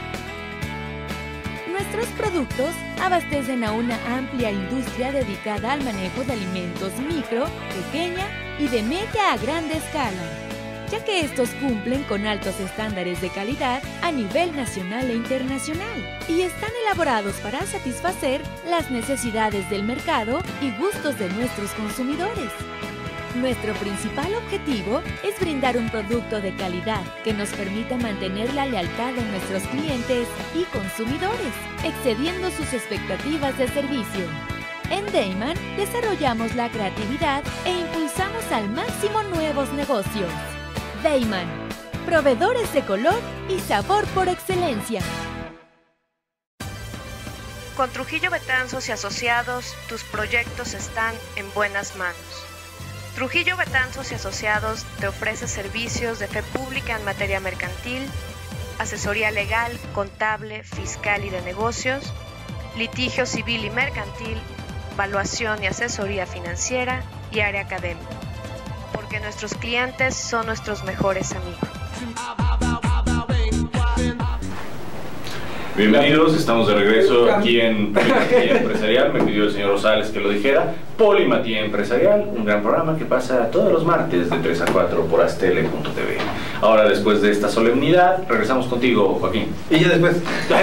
Nuestros productos abastecen a una amplia industria dedicada al manejo de alimentos micro, pequeña y de media a grande escala, ya que estos cumplen con altos estándares de calidad a nivel nacional e internacional y están elaborados para satisfacer las necesidades del mercado y gustos de nuestros consumidores. Nuestro principal objetivo es brindar un producto de calidad que nos permita mantener la lealtad de nuestros clientes y consumidores, excediendo sus expectativas de servicio. En Dayman desarrollamos la creatividad e impulsamos al máximo nuevos negocios. Dayman, proveedores de color y sabor por excelencia. Con Trujillo Betanzos y Asociados, tus proyectos están en buenas manos. Trujillo Betanzos y Asociados te ofrece servicios de fe pública en materia mercantil, asesoría legal, contable, fiscal y de negocios, litigio civil y mercantil, evaluación y asesoría financiera y área académica. Porque nuestros clientes son nuestros mejores amigos. Bienvenidos, estamos de regreso aquí en Polimatía Empresarial. Me pidió el señor Rosales que lo dijera. Polimatía Empresarial, un gran programa que pasa todos los martes de 3 a 4 por astele.tv. Ahora, después de esta solemnidad, regresamos contigo, Joaquín. Y yo después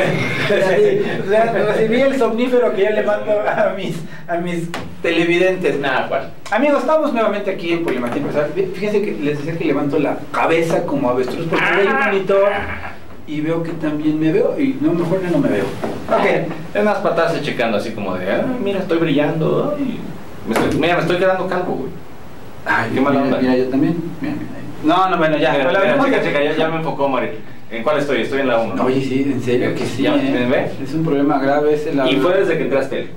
recibí el somnífero que ya le mando a mis televidentes. Nada, ¿cuál? Amigos, estamos nuevamente aquí en Polimatía Empresarial. Fíjense que les decía que levanto la cabeza como avestruz porque veo un monitor y veo que también me veo y no, mejor ya no me veo. Ok, es más patarse checando así como de, mira, estoy brillando, ay, me estoy quedando calvo, güey. Ay, qué mala onda. Mira, yo también. Mira. No, bueno, ya. Checa, ya me enfocó, Mari. ¿En cuál estoy? Estoy en la 1. Oye, sí, en serio que sí. ¿Ya me ve? Es un problema grave ese. Y fue desde que entraste.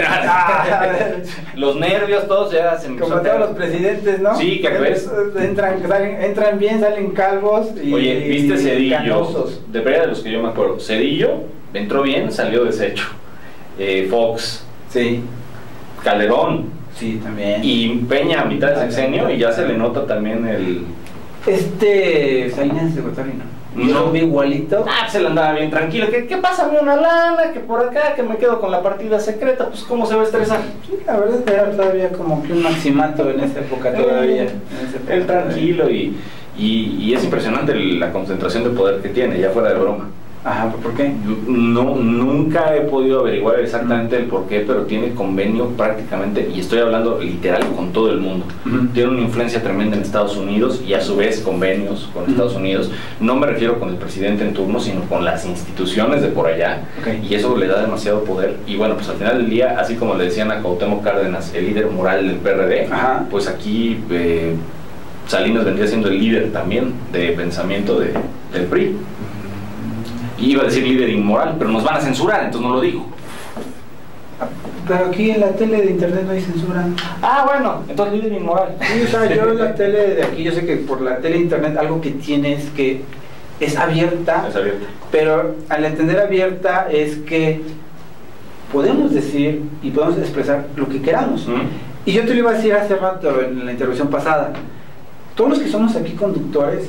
Los nervios, todos ya se me como todos los presidentes, ¿no? Sí, que ves. Entran bien, salen calvos y oye, ¿viste Cedillo? Canosos. De verdad, de los que yo me acuerdo. Cedillo entró bien, salió deshecho. Fox. Sí. Calderón. Sí, también. Y Peña a mitad de sexenio y ya se le nota también el... Salinas de Gortari, ¿no? No. No, igualito. Se le andaba bien tranquilo. ¿Qué pasa? Me una lana, que por acá, que me quedo con la partida secreta. Pues, ¿cómo se va a estresar? Sí, la verdad es que era todavía como que un maximato en esa época todavía. Él tranquilo y es impresionante la concentración de poder que tiene, ya fuera de broma. Ajá, ¿por qué? No, nunca he podido averiguar exactamente el por qué, pero tiene convenio prácticamente, y estoy hablando literal con todo el mundo. Tiene una influencia tremenda en Estados Unidos y a su vez convenios con Estados Unidos. No me refiero con el presidente en turno, sino con las instituciones de por allá. Okay. Y eso le da demasiado poder. Y bueno, pues al final del día, así como le decían a Cuauhtémoc Cárdenas, el líder moral del PRD, ajá, pues aquí Salinas vendría siendo el líder también de pensamiento del PRI. Iba a decir líder inmoral, pero nos van a censurar, entonces no lo digo. Pero aquí en la tele de internet no hay censura. Bueno, entonces líder inmoral. Sí, o sea, yo en la tele de aquí, yo sé que por la tele de internet algo que tiene es que es abierta. Es abierta. Pero al entender abierta es que podemos decir y podemos expresar lo que queramos. Y yo te lo iba a decir hace rato en la intervención pasada. Todos los que somos aquí conductores,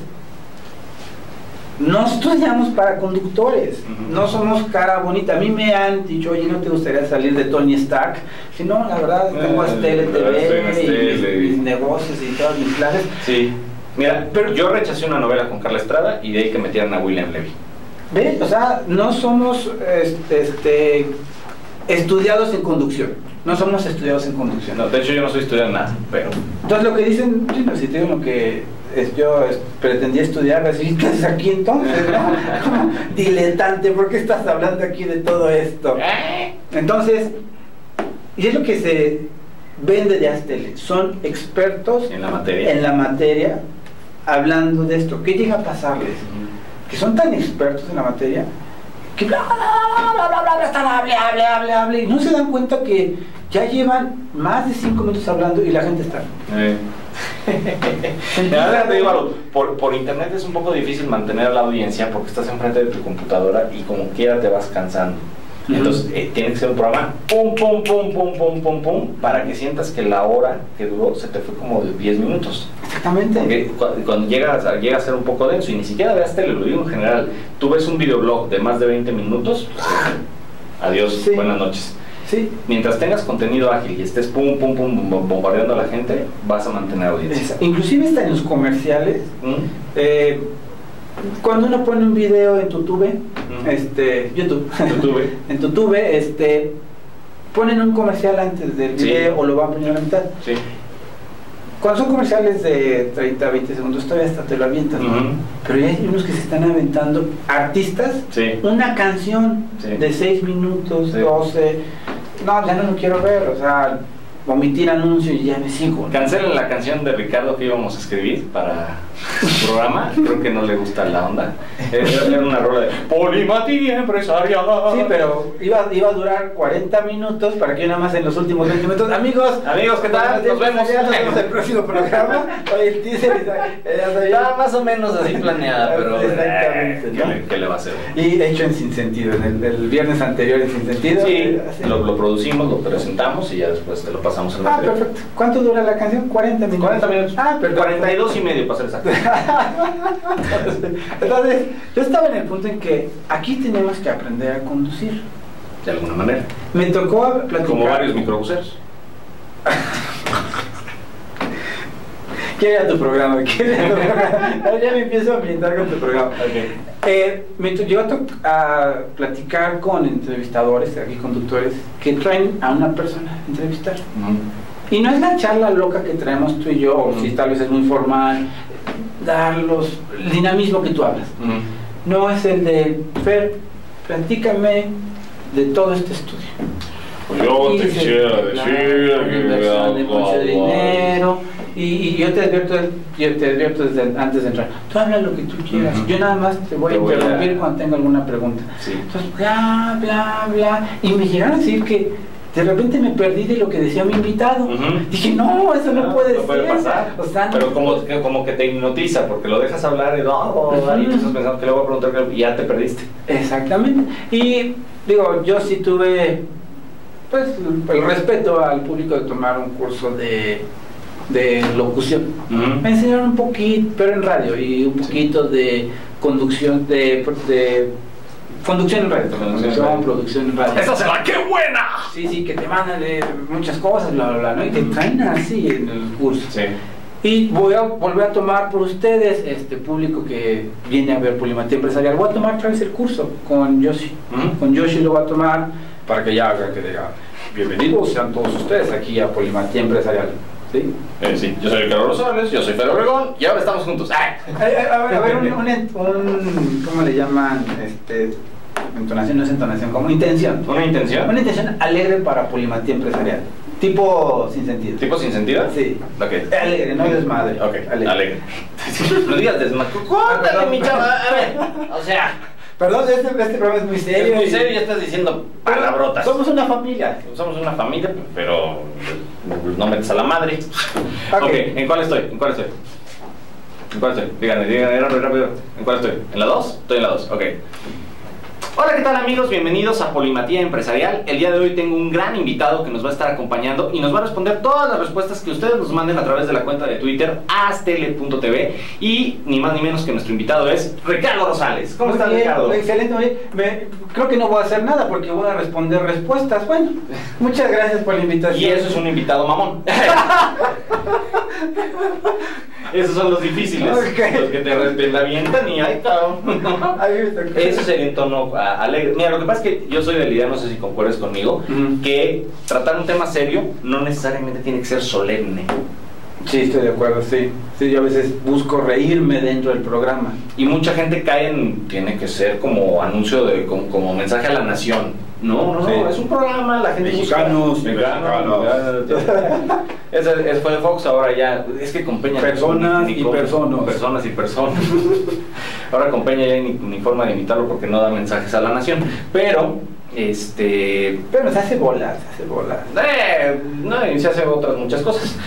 no estudiamos para conductores, no somos cara bonita. A mí me han dicho, oye, ¿no te gustaría salir de Tony Stark? Si no, la verdad, tengo Astele TV y mis negocios y todas mis clases. Sí, mira, pero yo rechacé una novela con Carla Estrada y de ahí que metieran a William Levy. ¿Ves? O sea, no somos estudiados en conducción. No somos estudiados en conducción. No, de hecho yo no soy estudiado en nada, pero... Entonces lo que dicen, si te digo lo que yo pretendía estudiar, así, ¿qué haces aquí entonces? ¿No? Diletante, ¿por qué estás hablando aquí de todo esto? Entonces, y es lo que se vende de Astele, son expertos en la materia, hablando de esto. ¿Qué llega a pasarles? Que son tan expertos en la materia que bla, bla, bla, bla, bla, están hable, y no se dan cuenta que ya llevan más de 5 minutos hablando y la gente está... Te digo algo, por internet es un poco difícil mantener a la audiencia porque estás enfrente de tu computadora y como quiera te vas cansando. Entonces tiene que ser un programa pum, pum, pum, pum, pum, pum, pum, para que sientas que la hora que duró se te fue como de 10 minutos. Exactamente. Porque cuando llega a ser un poco denso y ni siquiera veas tele, lo digo en general, tú ves un videoblog de más de 20 minutos, pues, adiós, sí. Buenas noches. Sí. Mientras tengas contenido ágil y estés pum, pum, pum, bombardeando a la gente, vas a mantener audiencia. Inclusive está en los comerciales. Cuando uno pone un video en YouTube, YouTube, en YouTube, ponen un comercial antes del video, sí. O lo van poniendo a la mitad. Sí. Cuando son comerciales de 30, 20 segundos, todavía hasta te lo avientas, ¿no? Pero ya hay unos que se están aventando, artistas, sí. Una canción, sí. De 6 minutos, sí. 12, no, ya no lo quiero ver, o sea, omitir anuncio y ya me sigo. Cancelen la canción de Ricardo que íbamos a escribir para su programa, creo que no le gusta la onda. Era una rola de Polimatía Empresarial. Sí, pero iba a durar 40 minutos para que nada más en los últimos 20 minutos. Amigos, ¿qué tal? Nos vemos en el próximo programa. Oye, el teaser está más o menos así planeada, pero exactamente, ¿no? ¿Qué le va a hacer? Y hecho en Sin Sentido, el viernes anterior en Sin Sentido. Sí, lo producimos, lo presentamos y ya después te lo pasamos en la tele. Perfecto. ¿Cuánto dura la canción? 40 minutos. 40 minutos. Perdón. 42 y medio para ser exacto. Entonces, yo estaba en el punto en que aquí tenemos que aprender a conducir. De alguna manera. Me tocó platicar. Como varios microbuseros. ¿Qué era tu programa? Ahora ya me empiezo a ambientar con tu programa. Okay. Me llegó a platicar con entrevistadores, aquí conductores, que traen a una persona a entrevistar. Y no es la charla loca que traemos tú y yo, o si tal vez es muy formal, dar el dinamismo que tú hablas. No, es el de, Fer, platícame de todo este estudio. Yo te quisiera decir que de mucho dinero, y yo te advierto desde antes de entrar, tú habla lo que tú quieras, yo nada más te voy a interrumpir cuando tenga alguna pregunta. Sí. Entonces, bla, bla, bla, y me llegaron a decir que de repente me perdí de lo que decía mi invitado. Dije, no, eso no puede ser. Puede pasar. O sea, pero como que te hipnotiza, porque lo dejas hablar y y tú estás pensando que le voy a preguntar y ya te perdiste. Exactamente. Y digo, yo sí tuve pues el respeto al público de tomar un curso de locución. Me enseñaron un poquito, pero en radio, y un poquito de conducción, de conducción en radio, producción en radio. ¡Esa se va! ¡Qué buena! Sí, que te mandan de muchas cosas, bla, bla, bla, ¿no? Y te traen así en el curso. Sí. Y voy a volver a tomar por ustedes, este público que viene a ver Polimatía Empresarial, voy a tomar otra vez el curso con Yoshi. Con Yoshi lo voy a tomar para que ya haga que diga, bienvenidos sean todos ustedes aquí a Polimatía Empresarial. ¿Sí? Sí, yo soy Ricardo Rosales, yo soy Fer Obregón y ahora estamos juntos. A ver, ¿cómo le llaman? Entonación, no es entonación, como intención. ¿Una intención? Una intención alegre para Polimatía Empresarial. Tipo sin sentido. ¿Tipo sin sentido? Sí. Ok. Alegre, no desmadre. Ok, alegre. No digas desmadre. Cuéntale, mi chava. A ver, o sea... Perdón, este programa es muy serio. Es muy serio y estás diciendo palabrotas. Somos una familia. Somos una familia, pero no metes a la madre. Ok, ¿en cuál estoy? Díganme rápido. ¿En cuál estoy? ¿En la 2? Estoy en la 2, ok. Hola, ¿qué tal amigos? Bienvenidos a Polimatía Empresarial. El día de hoy tengo un gran invitado que nos va a estar acompañando y nos va a responder todas las respuestas que ustedes nos manden a través de la cuenta de Twitter astele.tv. Y ni más ni menos que nuestro invitado es Ricardo Rosales. ¿Cómo estás, Ricardo? Excelente, creo que no voy a hacer nada porque voy a responder respuestas. Bueno, muchas gracias por la invitación. Y eso es un invitado mamón. Esos son los difíciles, los que te avientan y ay, cabrón. Eso sería en tono alegre. Mira, lo que pasa es que yo soy de la idea, no sé si concuerdes conmigo, que tratar un tema serio no necesariamente tiene que ser solemne. Sí, estoy de acuerdo, sí. Sí, yo a veces busco reírme dentro del programa. Y mucha gente cae en, tiene que ser como anuncio, como mensaje a la nación. No, Sí. es un programa, la gente Mexicanos, mexicanos. Ese fue de Fox, ahora ya, es que con Peña... Personas y personas. Personas y personas. Ahora con Peña ya ni forma de imitarlo porque no da mensajes a la nación. Pero, Pero se hace bolas, no, y se hacen otras muchas cosas.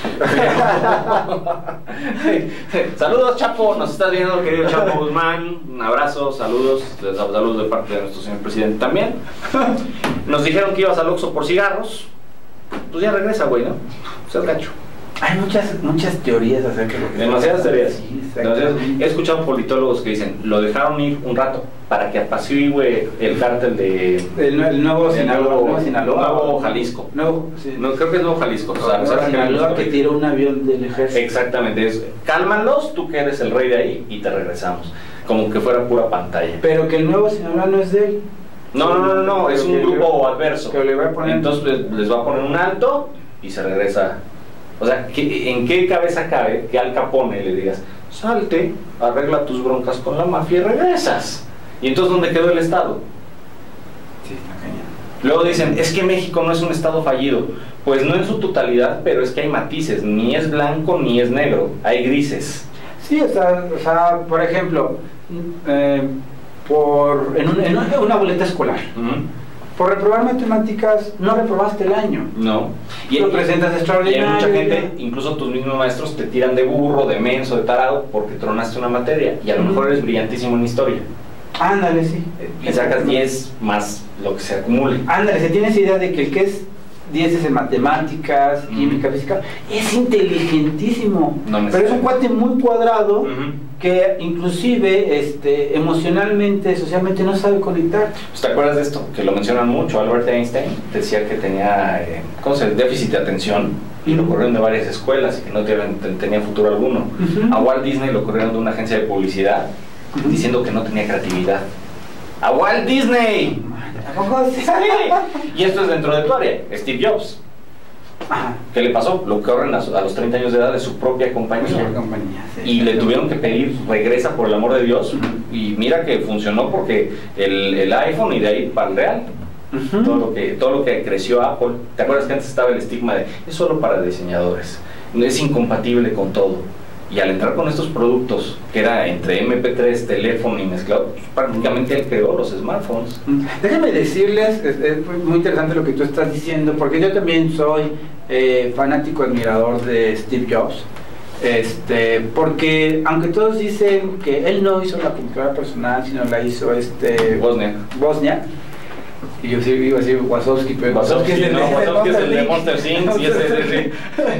Saludos, Chapo, nos estás viendo, querido Chapo Guzmán. Un abrazo, saludos de parte de nuestro señor presidente también. Nos dijeron que ibas al Oxxo por cigarros. Pues ya regresa, güey, ¿no? Seas gacho. Hay muchas teorías acerca de lo que... Demasiadas teorías. Sí, He escuchado politólogos que dicen, lo dejaron ir un rato para que apacigüe el cártel de... El nuevo Sinaloa. Nuevo Jalisco. Sí. No, creo que es Nuevo Jalisco. Sinaloa que tiró un avión del ejército. Exactamente, cálmalos, tú que eres el rey de ahí y te regresamos. Como que fuera pura pantalla. Pero que el nuevo Sinaloa no es de él. No, es un grupo adverso. Que le va a poner... Entonces les va a poner un alto y se regresa. O sea, ¿en qué cabeza cabe que Al Capone le digas, salte, arregla tus broncas con la mafia y regresas? ¿Y entonces dónde quedó el Estado? Sí, está cañón. Luego dicen, es que México no es un Estado fallido. Pues no en su totalidad, pero es que hay matices. Ni es blanco ni es negro, hay grises. Sí, o sea, por ejemplo, en una boleta escolar. Por reprobar matemáticas, no reprobaste el año. No. Lo presentas extraordinario. Y hay mucha gente, incluso tus mismos maestros, te tiran de burro, de menso, de tarado, porque tronaste una materia. Y a lo mejor eres brillantísimo en historia. Ándale, sí. Y sacas 10 más lo que se acumule. Ándale, se tiene esa idea de que el que es 10 en matemáticas, química, física, es inteligentísimo. Pero es un cuate muy cuadrado que inclusive emocionalmente, socialmente no sabe conectar. Pues, ¿te acuerdas de esto? Que lo mencionan mucho. Albert Einstein decía que tenía déficit de atención y lo corrieron de varias escuelas y que no tenía futuro alguno. A Walt Disney lo corrieron de una agencia de publicidad diciendo que no tenía creatividad. ¡A Walt Disney! Sí. Y esto es dentro de tu área. Steve Jobs. Ajá. ¿Qué le pasó? Lo corren a los 30 años de edad de su propia compañía. Sí, y le tuvieron que pedir, regresa por el amor de Dios. Y mira que funcionó porque el iPhone y de ahí para el real. Todo lo que creció Apple. ¿Te acuerdas que antes estaba el estigma de es solo para diseñadores? Es incompatible con todo. Y al entrar con estos productos, que era entre MP3, teléfono y mezclado, pues prácticamente él creó los smartphones. Déjenme decirles, es muy interesante lo que tú estás diciendo, porque yo también soy fanático, admirador de Steve Jobs. Porque aunque todos dicen que él no hizo la computadora personal, sino la hizo Wozniak. Y yo sí iba a decir Wazowski, pero Wazowski es el de Monster Inc. Y ese.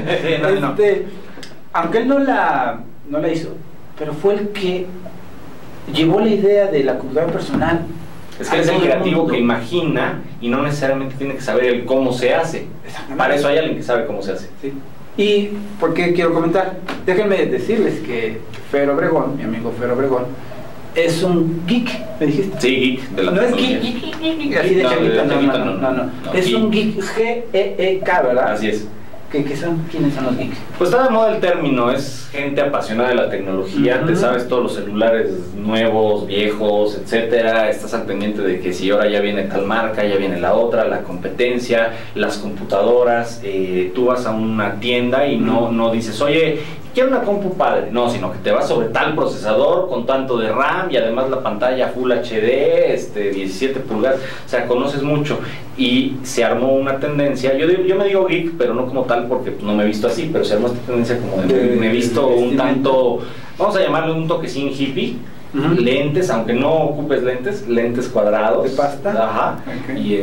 Aunque él no la hizo, pero fue el que llevó la idea de la computadora personal. Es que él es el creativo que imagina y no necesariamente tiene que saber el cómo se hace. Para eso hay alguien que sabe cómo se hace. Sí. ¿Y por qué quiero comentar? Déjenme decirles que Fer Obregón, mi amigo Fer Obregón, es un geek, ¿me dijiste? Sí, geek de la no es geek, así de chavita, no. Es un geek, G-E-E-K, ¿verdad? Así es. ¿Quiénes son los geeks? Pues está de moda el término, es gente apasionada de la tecnología, te sabes todos los celulares nuevos, viejos, etcétera, estás al pendiente de que si ahora ya viene tal marca, ya viene la otra, la competencia, las computadoras, tú vas a una tienda y no dices, oye, quiero una compu padre, no, sino que te vas sobre tal procesador con tanto de RAM y además la pantalla Full HD, 17 pulgadas, o sea, conoces mucho y se armó una tendencia, yo me digo geek, pero no como tal porque no me he visto así, pero se armó esta tendencia como me he visto un tanto, vamos a llamarle un toquecín hippie, lentes, aunque no ocupes lentes cuadrados de pasta, ajá, okay.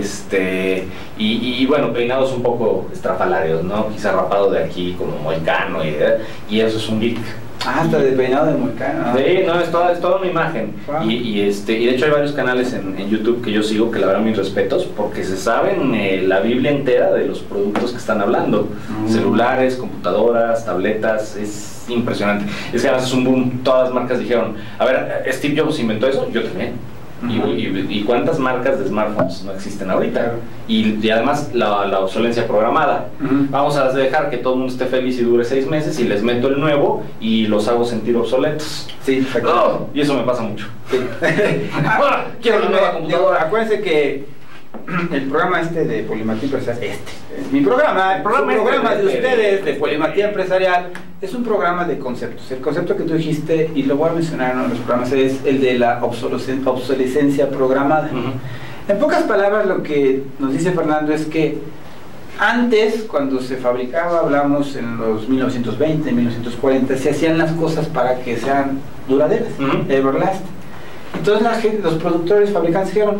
Y bueno, peinados un poco estrafalarios, ¿no? Quizá rapado de aquí como moicano y eso es un geek. Hasta de peinado de moicano. Sí, no, es toda una imagen. Wow. Y de hecho hay varios canales en YouTube que yo sigo que la verdad mis respetos porque se saben la Biblia entera de los productos que están hablando. Celulares, computadoras, tabletas, es impresionante. Es que además es un boom, todas las marcas dijeron, a ver, Steve Jobs inventó eso, yo también. ¿Y cuántas marcas de smartphones no existen ahorita? Y además la obsolencia programada. Vamos a dejar que todo el mundo esté feliz y dure 6 meses y les meto el nuevo y los hago sentir obsoletos. Sí, exacto. Y eso me pasa mucho. Sí. Quiero una nueva computadora. Acuérdense que el programa de Polimatía Empresarial, mi programa, el programa de ustedes de Polimatía Empresarial es un programa de conceptos. El concepto que tú dijiste, y lo voy a mencionar en uno de los programas, es el de la obsolescencia programada. En pocas palabras, lo que nos dice Fernando es que antes, cuando se fabricaba, hablamos en los 1920, 1940, se hacían las cosas para que sean duraderas, everlasting. Entonces los productores, fabricantes dijeron,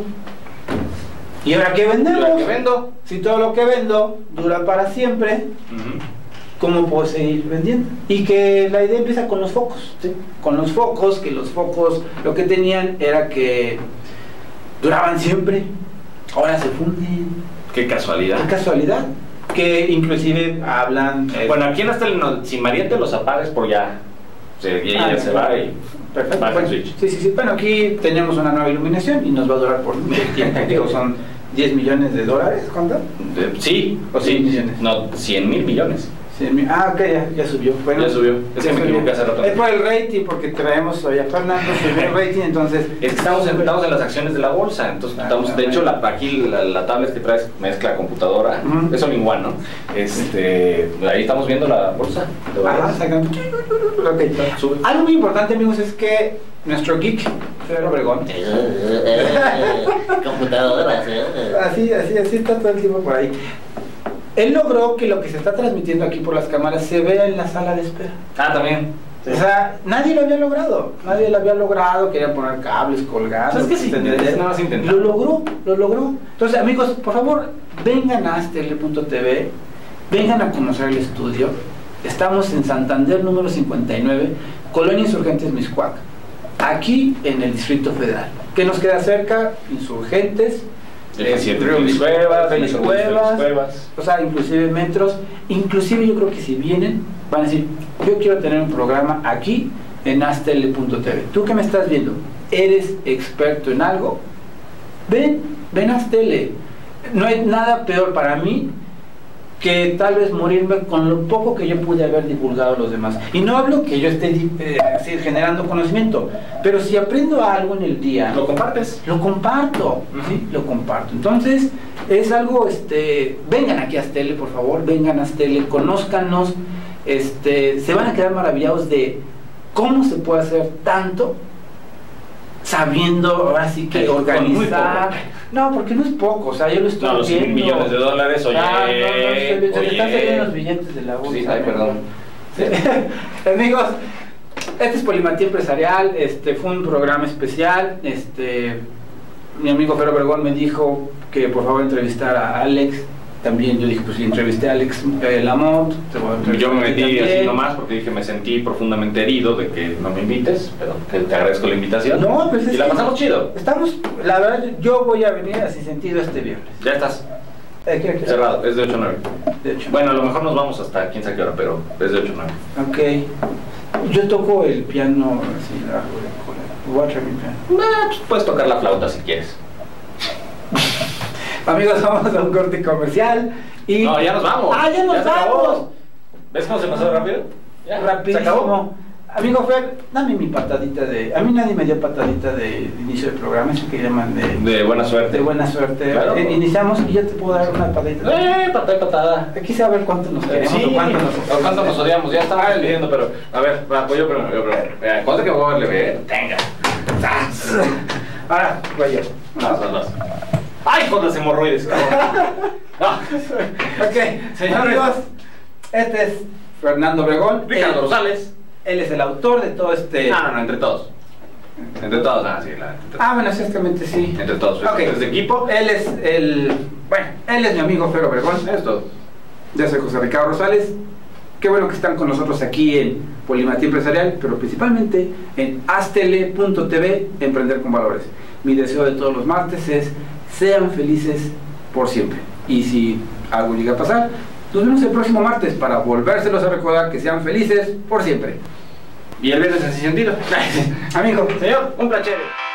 ¿y ahora qué vendemos? ¿Qué vendo? Si todo lo que vendo dura para siempre, ¿cómo puedo seguir vendiendo? Y que la idea empieza con los focos, ¿sí? Con los focos, que los focos lo que tenían era que duraban siempre, ahora se funden. Qué casualidad. Qué casualidad. Que inclusive hablan... Bueno, aquí en si María te los apagues por ya, ella se va y... Perfecto. Bueno, sí. Bueno, aquí tenemos una nueva iluminación y nos va a durar por mucho tiempo. Digo, son 10 millones de dólares, ¿cuánto? Sí, o 100 millones. No, 100 mil millones. 100,000. Ok, ya subió. Bueno, ya subió. Es que me equivoqué hace rato. Es por el rating, porque traemos hoy a Fernando, subió el rating, entonces... Es que estamos sentados en las acciones de la bolsa, entonces estamos, de hecho, aquí la tablet que traes mezcla computadora, es all-in-one, ¿no? Ahí estamos viendo la bolsa. Sacando. Ok. Algo muy importante, amigos, es que nuestro geek, Fer Obregón, computadoras, así está todo el tiempo por ahí. Él logró que lo que se está transmitiendo aquí por las cámaras se vea en la sala de espera. También. Sí. O sea, nadie lo había logrado, querían poner cables colgados. ¿Sabes qué? Sí, nada más intentar. Lo logró. Entonces, amigos, por favor, vengan a astl.tv, vengan a conocer el estudio. Estamos en Santander número 59, Colonia Insurgentes Mixcoac, aquí en el Distrito Federal. ¿Qué nos queda cerca? Insurgentes, Félix Cuevas, o sea, inclusive metros. Inclusive yo creo que si vienen van a decir, yo quiero tener un programa aquí en astl.tv. Tú que me estás viendo, ¿eres experto en algo? Ven a Astl. No hay nada peor para mí que tal vez morirme con lo poco que yo pude haber divulgado a los demás. Y no hablo que yo esté así, generando conocimiento, pero si aprendo algo en el día, ¿lo compartes? Lo comparto, ¿sí? Lo comparto. Entonces, es algo, vengan aquí a Astl, por favor, vengan a Astl, conózcanos, se van a quedar maravillados de cómo se puede hacer tanto sabiendo ahora sí que organizar. No, porque no es poco, o sea, yo lo estoy viendo. Los 100 millones de dólares, oye. Se le están saliendo los billetes de la bolsa. Sí, ay, perdón. Sí. Amigos, este es Polimatía Empresarial, fue un programa especial. Mi amigo Fer Obregón me dijo que por favor entrevistara a Alex. También yo dije, pues entrevisté a Alex Lamont. Yo me metí así nomás porque dije, me sentí profundamente herido de que no me invites, pero te agradezco la invitación. No, pues y la pasamos chido. La verdad, yo voy a venir así sentido este viernes. Ya estás. Cerrado, es de 8 a 9. Bueno, a lo mejor nos vamos hasta quién sabe qué hora, pero es de 8 a 9. Ok. Yo toco el piano así, voy a traer mi piano. Pues puedes tocar la flauta si quieres. Amigos, vamos a un corte comercial y... No, ya nos vamos. Ya nos vamos. ¿Ves cómo se pasó rápido? Ya, rapidísimo. ¿Se acabó? Amigo Fer, dame mi patadita de... A mí nadie me dio patadita de inicio del programa, eso que llaman de buena suerte. De buena suerte. Claro. Iniciamos y ya te puedo dar una patadita. Patada. Aquí se va a ver cuánto nos queremos o cuánto nos odiamos. Ya estamos pidiendo, pero... A ver, voy yo primero. ¿Cuánto que voy a verle? Tenga. Ahora, voy yo. Vas. ¡Ay, con las hemorroides! Ok, señores, este es Fernando Obregón. Ricardo Rosales. Él es el autor de todo este... No, entre todos. Entre todos, sí, bueno, ciertamente sí. Entre todos, okay. Desde equipo. Él es él es mi amigo Fer Obregón. Es todo. Yo soy José Ricardo Rosales. Qué bueno que están con nosotros aquí en Polimatía Empresarial, pero principalmente en astl.tv, Emprender con Valores. Mi deseo de todos los martes es sean felices por siempre. Y si algo llega a pasar, nos vemos el próximo martes para volvérselos a recordar que sean felices por siempre. Y el viernes en ese sentido. Amigo, señor, un placer.